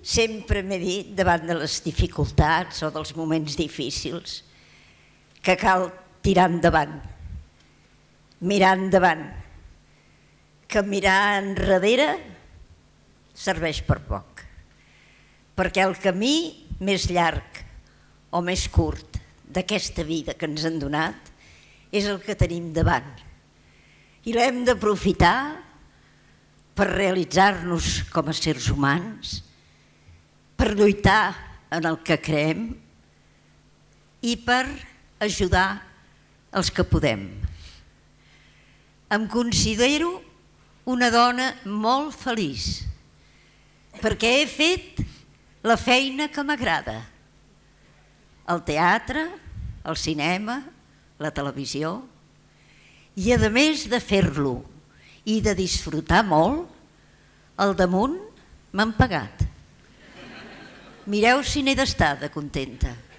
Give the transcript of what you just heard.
sempre m'he dit, davant de les dificultats o dels moments difícils, que cal tirar endavant, mirar endavant, que mirar enrere serveix per poc, perquè el camí més llarg o més curt d'aquesta vida que ens han donat és el que tenim davant i l'hem d'aprofitar per realitzar-nos com a éssers humans, per lluitar en el que creem i per ajudar els que podem. Em considero una dona molt feliç perquè he fet la feina que m'agrada. El teatre, el cinema, la televisió, i a més de fer-lo i de disfrutar molt, al damunt m'han pagat. Mireu si n'he d'estar de contenta.